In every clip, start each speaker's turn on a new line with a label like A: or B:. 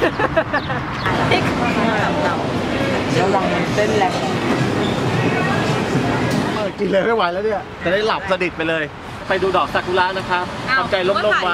A: ระวังมันเต้นแรง
B: กินเลยไม่ไหวแล้วเนี่ยจะได้หลับสนิทไปเลยไปดูดอกซากุระนะครับทำใจลมๆไว้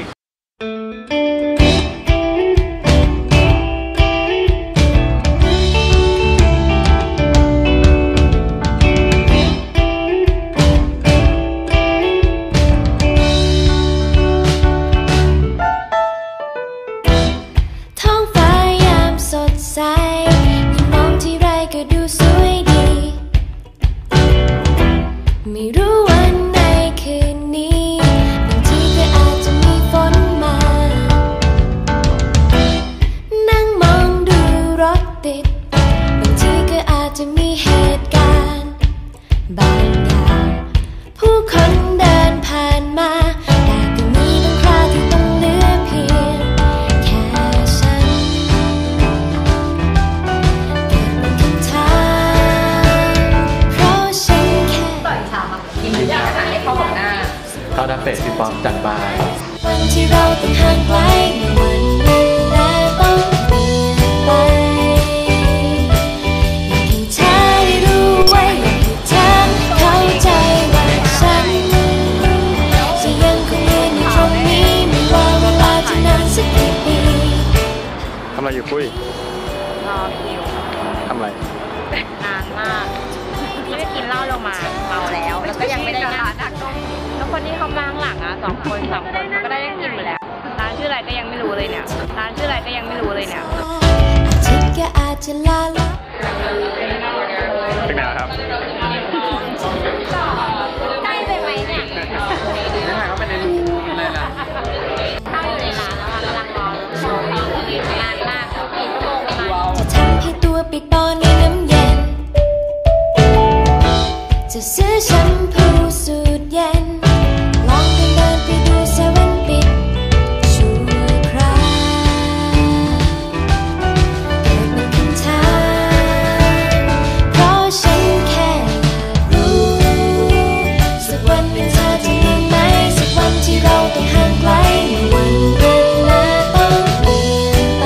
C: ไม่รู้วันในคืนนี้บางทีก็อาจจะมีฝนมานั่งมองดูรถติดบางทีก็อาจจะมีเหตุการณ์บางอย่างผู้คนเดินผ่านมาแต่ก็มีบางคราที่ต้องเหลือเพียงแค่ฉันเก็บเป็นคำถามเพราะฉันแค่
A: กินหรืออยากอาหารให้เข้ากับหน้า
B: เข้าดับเฟสพี่ป๊อปจัดบาย
C: วันที่เราต้องห่างไกลวันเวลาต้องเปลี่ยนไปอยากให้เธอได้รู้ไว้อยากให้เธอเข้าใจว่าฉันจะยังคงยืนอยู่ตรงนี้ไม่ว่าเวลาจะนานสักกี่ปี
B: ทำอะไรอยู่ปุ้ย
A: รอคิว
B: ทำอะไร
A: นานมากไม่ได้กินเหล้าลงมาเมาแล้วก็ยังไม่ได้นั่งแล้วคนที่เขามาข้างหลังอ่ะ2 คน 3 คนก็ได้กินหมดแล้วร้านชื่ออะไรก็ยังไม่รู้เลยเนี่ยร้านชื่ออะไรก็ยังไม่รู้เลยเนี่ย
C: อาทิตย์ก็อาจจะลาละ
B: เป็นไงครับ
A: ใกล้ไปไหมเนี่ย
B: นี่ไงเขาเป็นในรูเลยนะ
A: เข้าอยู่ในร้านแล้วกำลังรอโชว์นานมากกี่ชั่วโมง
C: จะทำให้ตัวเปียกปอนในน้ำเย็นจะซื้อแชมพูสูตรเย็นลองเดินไปดูเซเว่นปิดชั่วคราวเกิดเป็นคำถามเพราะฉันแค่อยากรู้สักวันหนึ่งเธอจะมีไหมสักวันที่เราต้องห่างไกลเมื่อวันเวลาต้องเปลี่ยนไป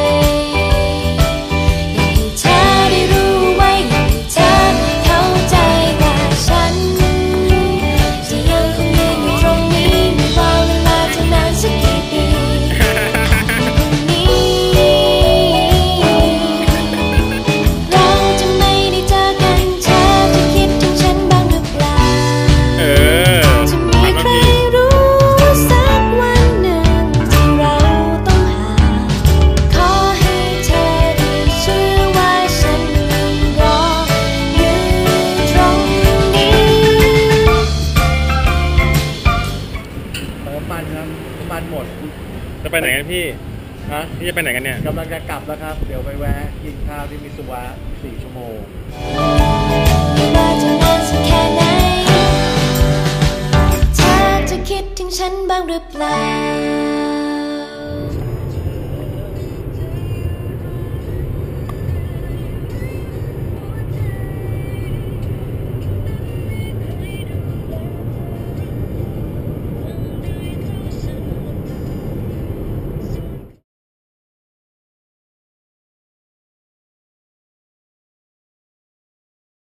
C: อยากให้เธอได้รู้ไว้อยากให้เธอเข้าใจว่าฉันจะยังคงยืนอยู่ตรงนี้ไม่ว่าเวลาจะนานสักกี่ปีวันนี้เราจะไม่ได้เจอกันเธอจะคิดถึงฉันบ้างหรือเปล่าจะมีใครรู้สักวันหนึ่งที่เราต้องห่างขอให้เธอได้เชื่อว่าฉันยังรออยู่ตรงนี้
B: น้ำมันครับน้ำมันหมดจะไปไหนกันพี่พี่จะไปไหนกันเนี่ยกำลังจะกลับแล้วครับเดี๋ยวไปแวะกินข้าวที่มิสุวะ4 ชั่วโมง
C: ไม่ว่าจะนานสักแค่ไหนเธอจะคิดถึงฉันบ้างหรือเปล่า